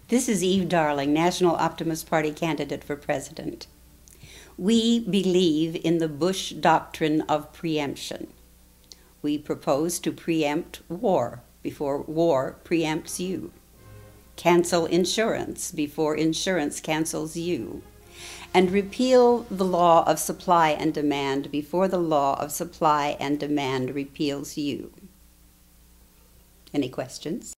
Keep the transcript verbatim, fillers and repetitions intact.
This is Eve Darling, National Optimist Party candidate for president. We believe in the Bush doctrine of preemption. We propose to preempt war before war preempts you. Cancel insurance before insurance cancels you. And repeal the law of supply and demand before the law of supply and demand repeals you. Any questions?